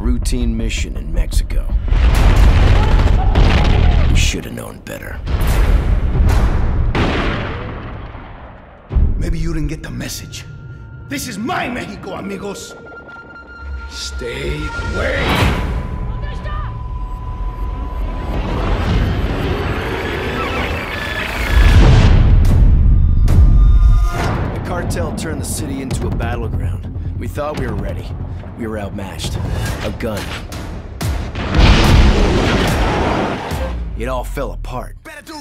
routine mission in Mexico. We should have known better. Maybe you didn't get the message. This is my Mexico, amigos! Stay away! The cartel turned the city into a battleground. We thought we were ready. We were outmatched. Outgunned. It all fell apart.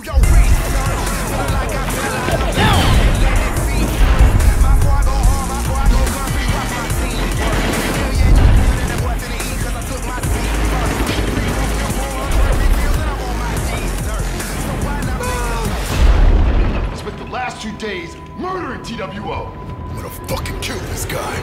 Spent the last 2 days murdering TWO. I'm gonna fucking kill this guy.